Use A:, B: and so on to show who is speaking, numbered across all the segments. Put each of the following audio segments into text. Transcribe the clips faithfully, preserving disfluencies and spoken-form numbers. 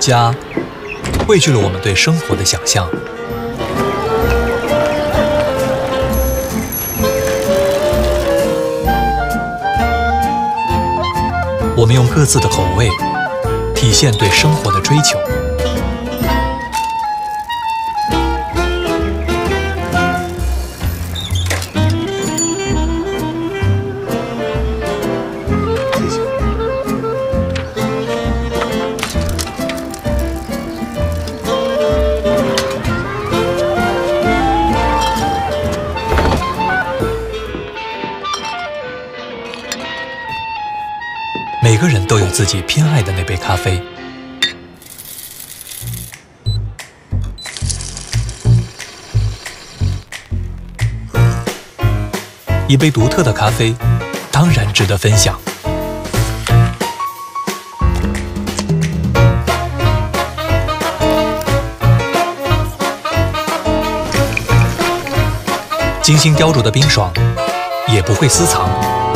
A: 家汇聚了我们对生活的想象。我们用各自的口味体现对生活的追求。每个人都有自己偏爱的那杯咖啡。一杯独特的咖啡，当然值得分享。精心雕琢的冰爽，也不会私藏。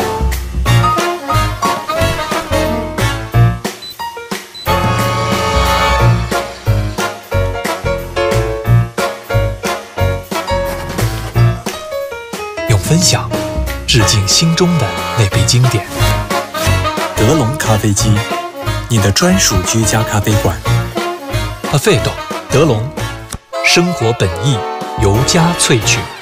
A: 分享，致敬心中的那杯经典。
B: 德龙咖啡机，你的专属居家咖啡馆。
A: Perfetto，德龙，生活本意，尤加萃取。